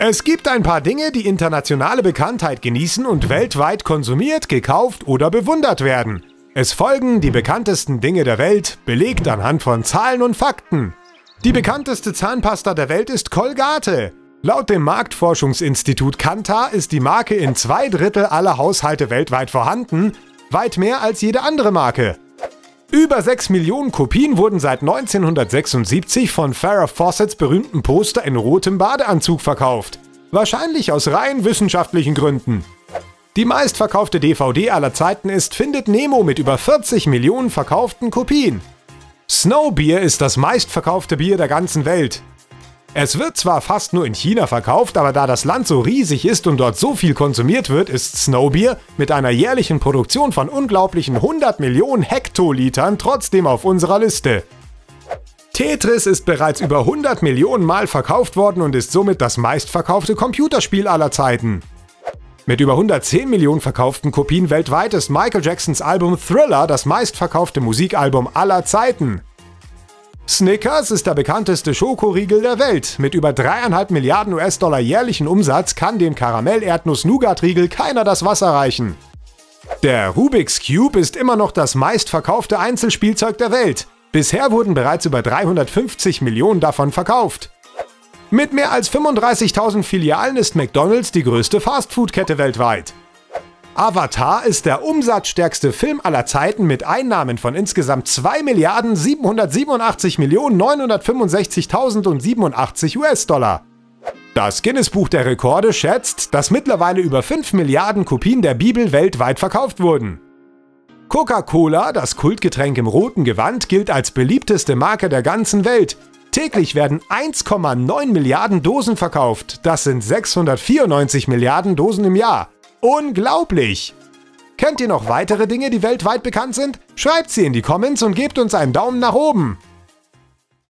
Es gibt ein paar Dinge, die internationale Bekanntheit genießen und weltweit konsumiert, gekauft oder bewundert werden. Es folgen die bekanntesten Dinge der Welt, belegt anhand von Zahlen und Fakten. Die bekannteste Zahnpasta der Welt ist Colgate. Laut dem Marktforschungsinstitut Kantar ist die Marke in 2/3 aller Haushalte weltweit vorhanden, weit mehr als jede andere Marke. Über 6 Millionen Kopien wurden seit 1976 von Farrah Fawcetts berühmtem Poster in rotem Badeanzug verkauft. Wahrscheinlich aus rein wissenschaftlichen Gründen. Die meistverkaufte DVD aller Zeiten ist Findet Nemo mit über 40 Millionen verkauften Kopien. Snowbeer ist das meistverkaufte Bier der ganzen Welt. Es wird zwar fast nur in China verkauft, aber da das Land so riesig ist und dort so viel konsumiert wird, ist Snowbeer mit einer jährlichen Produktion von unglaublichen 100 Millionen Hektolitern trotzdem auf unserer Liste. Tetris ist bereits über 100 Millionen Mal verkauft worden und ist somit das meistverkaufte Computerspiel aller Zeiten. Mit über 110 Millionen verkauften Kopien weltweit ist Michael Jacksons Album Thriller das meistverkaufte Musikalbum aller Zeiten. Snickers ist der bekannteste Schokoriegel der Welt. Mit über 3,5 Milliarden US-Dollar jährlichen Umsatz kann dem Karamell-Erdnuss-Nougat-Riegel keiner das Wasser reichen. Der Rubik's Cube ist immer noch das meistverkaufte Einzelspielzeug der Welt. Bisher wurden bereits über 350 Millionen davon verkauft. Mit mehr als 35.000 Filialen ist McDonald's die größte Fastfood-Kette weltweit. Avatar ist der umsatzstärkste Film aller Zeiten mit Einnahmen von insgesamt 2.787.965.087 US-Dollar. Das Guinness-Buch der Rekorde schätzt, dass mittlerweile über 5 Milliarden Kopien der Bibel weltweit verkauft wurden. Coca-Cola, das Kultgetränk im roten Gewand, gilt als beliebteste Marke der ganzen Welt. Täglich werden 1,9 Milliarden Dosen verkauft. Das sind 694 Milliarden Dosen im Jahr. Unglaublich! Kennt ihr noch weitere Dinge, die weltweit bekannt sind? Schreibt sie in die Comments und gebt uns einen Daumen nach oben!